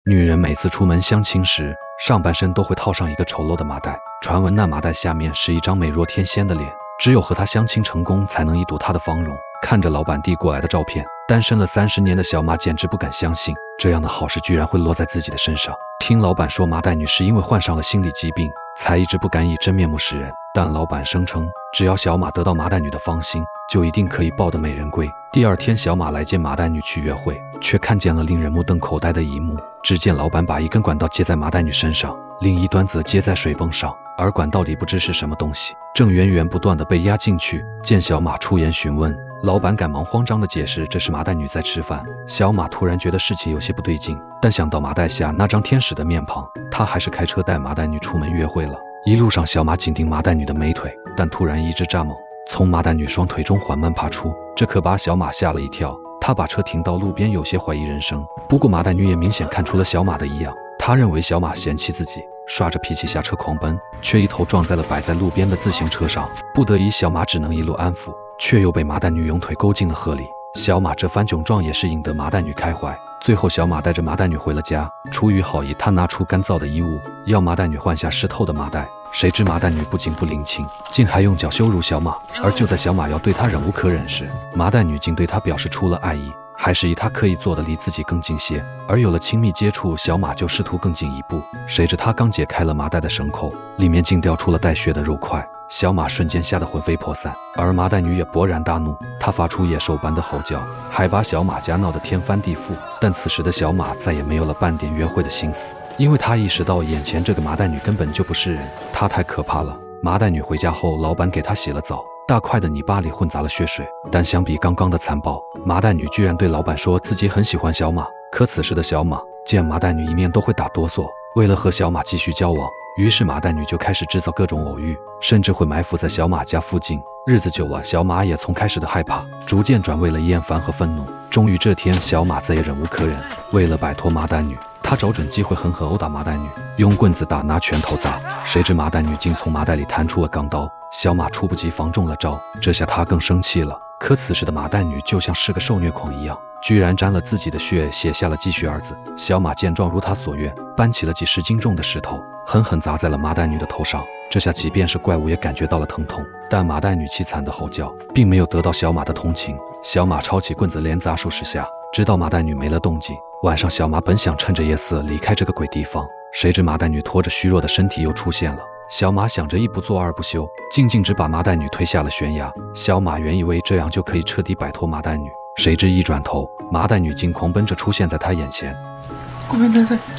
女人每次出门相亲时，上半身都会套上一个丑陋的麻袋，传闻那麻袋下面是一张美若天仙的脸，只有和她相亲成功，才能一睹她的芳容。看着老板递过来的照片，单身了30年的小马简直不敢相信，这样的好事居然会落在自己的身上。听老板说，麻袋女是因为患上了心理疾病，才一直不敢以真面目示人。但老板声称，只要小马得到麻袋女的芳心，就一定可以抱得美人归。第二天，小马来见麻袋女去约会，却看见了令人目瞪口呆的一幕。只见老板把一根管道接在麻袋女身上，另一端则接在水泵上，而管道里不知是什么东西，正源源不断地被压进去。见小马出言询问，老板赶忙慌张地解释，这是麻袋女在吃饭。小马突然觉得事情有些不对劲，但想到麻袋下那张天使的面庞，他还是开车带麻袋女出门约会了。一路上，小马紧盯麻袋女的美腿，但突然一只蚱蜢从麻袋女双腿中缓慢爬出，这可把小马吓了一跳。他把车停到路边，有些怀疑人生。不过麻袋女也明显看出了小马的异样，他认为小马嫌弃自己，耍着脾气下车狂奔，却一头撞在了摆在路边的自行车上。不得已，小马只能一路安抚，却又被麻袋女用腿勾进了河里。小马这番窘状也是引得麻袋女开怀。最后，小马带着麻袋女回了家。出于好意，他拿出干燥的衣物，要麻袋女换下湿透的麻袋。谁知麻袋女不仅不领情，竟还用脚羞辱小马。而就在小马要对她忍无可忍时，麻袋女竟对他表示出了爱意，还示意他可以做得离自己更近些。而有了亲密接触，小马就试图更进一步。谁知他刚解开了麻袋的绳扣，里面竟掉出了带血的肉块。小马瞬间吓得魂飞魄散，而麻袋女也勃然大怒，她发出野兽般的吼叫，还把小马家闹得天翻地覆。但此时的小马再也没有了半点约会的心思，因为他意识到眼前这个麻袋女根本就不是人，她太可怕了。麻袋女回家后，老板给她洗了澡，大块的泥巴里混杂了血水，但相比刚刚的残暴，麻袋女居然对老板说自己很喜欢小马。可此时的小马见麻袋女一面都会打哆嗦，为了和小马继续交往，于是麻袋女就开始制造各种偶遇，甚至会埋伏在小马家附近。日子久了，小马也从开始的害怕逐渐转为了厌烦和愤怒。终于这天，小马再也忍无可忍，为了摆脱麻袋女，他找准机会狠狠殴打麻袋女，用棍子打，拿拳头砸。谁知麻袋女竟从麻袋里弹出了钢刀，小马猝不及防中了招，这下他更生气了。可此时的麻袋女就像是个受虐狂一样，居然沾了自己的血，写下了继续二字。小马见状如他所愿，搬起了几10斤重的石头，狠狠砸在了麻袋女的头上。这下即便是怪物也感觉到了疼痛，但麻袋女凄惨的吼叫并没有得到小马的同情。小马抄起棍子连砸数10下，直到麻袋女没了动静。晚上，小马本想趁着夜色离开这个鬼地方，谁知麻袋女拖着虚弱的身体又出现了。小马想着一不做二不休，竟径直把麻袋女推下了悬崖。小马原以为这样就可以彻底摆脱麻袋女，谁知一转头，麻袋女竟狂奔着出现在他眼前。 ごめんなさい。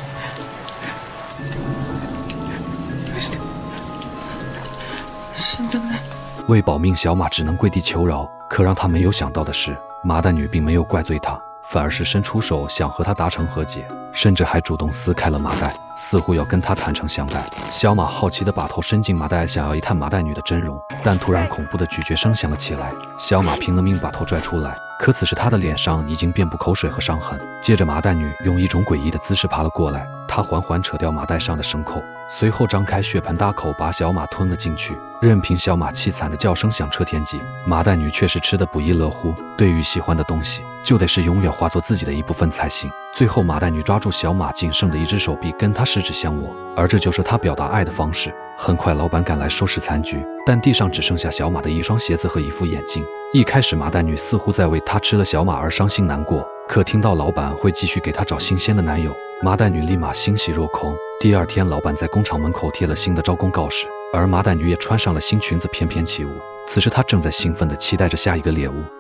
死んだね。 为保命，小马只能跪地求饶。可让他没有想到的是，麻袋女并没有怪罪他，反而是伸出手想和他达成和解，甚至还主动撕开了麻袋，似乎要跟他坦诚相待。小马好奇地把头伸进麻袋，想要一探麻袋女的真容，但突然恐怖的咀嚼声响了起来。小马拼了命把头拽出来，可此时他的脸上已经遍布口水和伤痕。接着麻袋女用一种诡异的姿势爬了过来，她缓缓扯掉麻袋上的绳扣，随后张开血盆大口把小马吞了进去。任凭小马凄惨的叫声响彻天际，麻袋女却是吃得不亦乐乎。对于喜欢的东西，就得是永远化作自己的一部分才行。最后，麻袋女抓住小马仅剩的一只手臂，跟他十指相握，而这就是她表达爱的方式。很快，老板赶来收拾残局，但地上只剩下小马的一双鞋子和一副眼镜。一开始，麻袋女似乎在为他吃了小马而伤心难过，可听到老板会继续给她找新鲜的男友，麻袋女立马欣喜若狂。第二天，老板在工厂门口贴了新的招工告示，而麻袋女也穿上了新裙子翩翩起舞。此时，她正在兴奋地期待着下一个猎物。